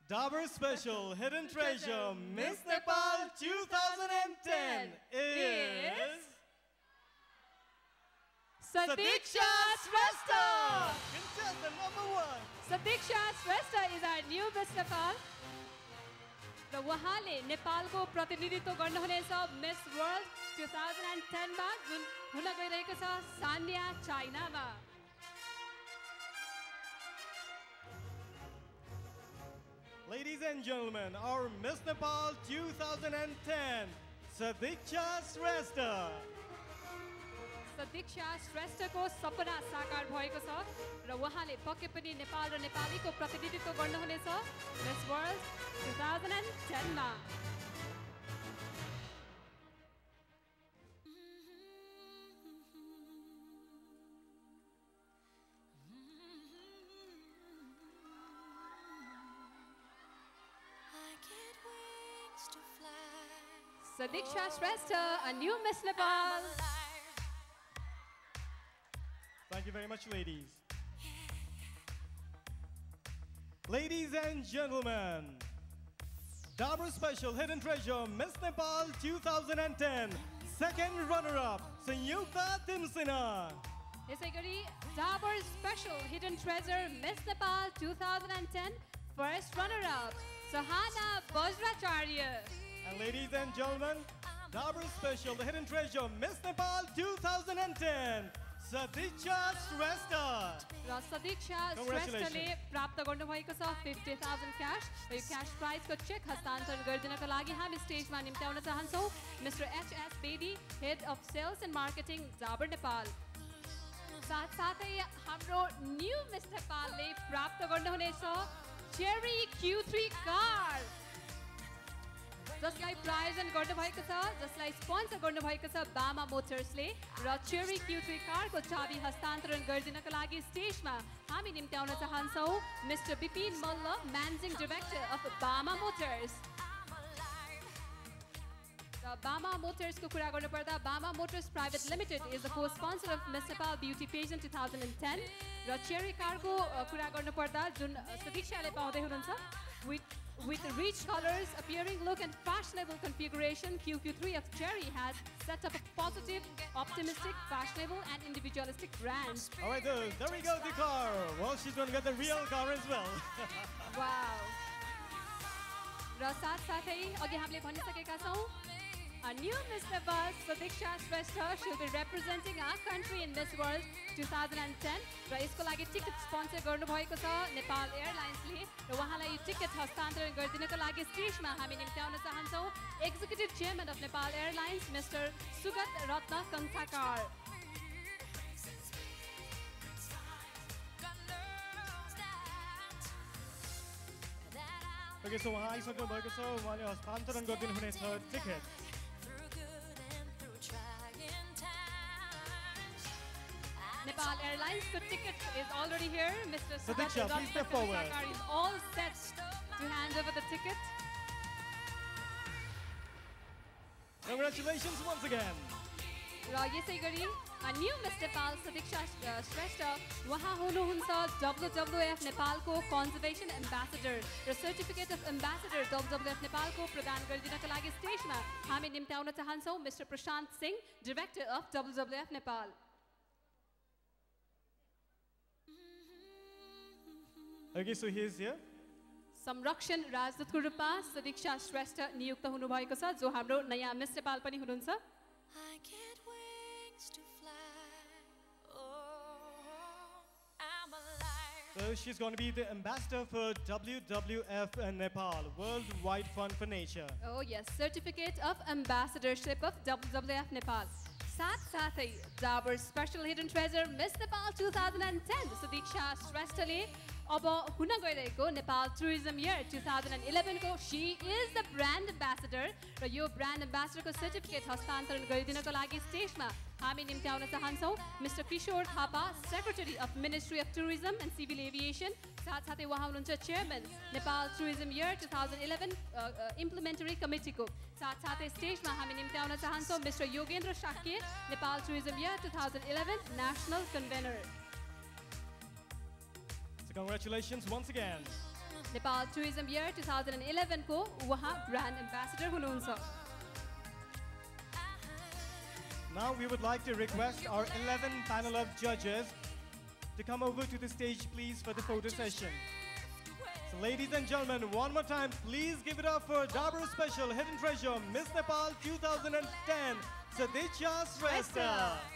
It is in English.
Dabur Special Hidden Treasure Miss Nepal 2010 is Sadiksha Shrestha. Contestant number 1. Sadiksha Shrestha is our new Miss Nepal. र उहाँले नेपालको प्रतिनिधित्व गर्नुहुनेछ miss world 2010 मा जुन हुन गइरहेको छ Sanya चाइनामा. Ladies and gentlemen, our Miss Nepal 2010, Sadiksha Shrestha. Sadiksha Shresthaको सपना साकार भएको छ र उहाँले पक्कै पनि नेपाल र नेपालीको प्रतिनिधित्व गर्नुहुनेछ मिस वर्ल्ड 2010 मा. Sadiksha Shrestha, a new Miss Nepal. Thank you very much, ladies. Ladies and gentlemen, Dabur Special Hidden Treasure Miss Nepal 2010, second runner-up, Sanyukta Timsina. यसैगरी Dabur Special Hidden Treasure Miss Nepal 2010, first runner-up, Sahana Bajracharya. And ladies and gentlemen, Dabur Special The Hidden Treasure Miss Nepal 2010, Sadiksha Shrestha. र सदीक्षा श्रेष्ठले प्राप्त गर्नुभएको छ 50,000 cash र यो cash प्राइजको cheque हस्तान्तरण गरिदिनको लागि हामी स्टेजमा निम्त्याउन चाहन्छौँ mister H S. Bedi, head of sales and marketing Dabur Nepal. साथसाथै हाम्रो न्यू मिस नेपालले प्राप्त गर्नुहुनेछ चेरी Q3 कार, जसलाई प्रायोजन गर्नुभएको छ, जसलाई स्पोन्सर गर्नुभएको छ बामा मोटर्सले र चेरी Q3 कारको चाबी हस्तान्तरण गरिदिनको लागि स्टेजमा हामी निम्त्याउन चाहन्छौँ mister Bipin Malla, managing director of Bama motors. र बामा मोटर्सको कुरा गर्नुपर्दा Bama motors private limited is the co-sponsor of miss Nepal beauty pageant 2010 र चेरी कारको कुरा गर्नुपर्दा जुन सदीक्षाले पाउँदै हुनुहुन्छ with rich colors, appearing look and fashionable configuration, QQ3 of Cherry has set up a positive, optimistic, fashionable and individualistic brand. Alright, there we go, the car. Well, she's going to get the real car as well. Wow. र साथसाथै अघि हामीले भनिसकेका छौँ a new Miss Nepal, Sadiksha Shrestha, she'll be representing our country in Miss World 2010 र यसको लागि ticket sponsor गर्नुभएको छ नेपाल एयरलाइन्सले र उहाँलाई यो ticket हस्तान्तरण गरिदिनको लागि स्टेजमा हामी निम्त्याउन चाहन्छौँ executive chairman of Nepal airlines mister Sugat Ratna Kansakar. Okay, so उहाँ आइसक्नु भएको छ, उहाँले हस्तान्तरण गरिदिनु हुनेछ ticket. Nepal Airlines, the ticket is already here. Mr. Sadiksha, please step forward. Is all set to hand over the ticket. Congratulations once again. र यसै गरी a new Miss Nepal Sadiksha Shrestha उहाँ हुनुहुन्छ WWF नेपालको conservation ambassador र certificate of ambassador WWF नेपालको प्रदान गरिदिनको लागि स्टेजमा हामी निम्त्याउन चाहन्छौँ mister Prashant Singh, director of WWF Nepal. Okay, so he is here. संरक्षण राजदूतको रूपमा सदीक्षा श्रेष्ठ नियुक्त हुनुभएको छ जो हाम्रो नयाँ मिस नेपाल पनि हुनुहुन्छ. So she's going to be the ambassador for WWF and Nepal, Worldwide Fund for Nature. Oh yes, certificate of ambassadorship of WWF Nepal. साथसाथै Dabur Special Hidden Treasure Miss Nepal 2010 Sadiksha श्रेष्ठले अब हुन गइरहेको नेपाल टुरिज्म इयर 2011 को she is the brand ambassador र यो brand एम्बेसेडरको certificate हस्तान्तरण गरिदिनको लागि स्टेजमा हामी निम्त्याउन चाहन्छौँ mister Kishor Thapa, secretary of ministry of tourism and civil aviation. साथसाथै उहाँ हुनुहुन्छ chairman Nepal tourism year 2011 implementary कमिटीको. साथसाथै स्टेजमा हामी निम्त्याउन चाहन्छौँ mister Yogendra Shakya, Nepal tourism year 2011 national convener. Congratulations once again. Nepal tourism year 2011 को उहाँ ब्रान्ड एम्बेसडर हुनुहुन्छ। Now we would like to request our 11 panel of judges to come over to the stage, please, for the photo session. So ladies and gentlemen, one more time, please give it up for Dabur Special Hidden Treasure Miss Nepal 2010, Sadicha Shrestha.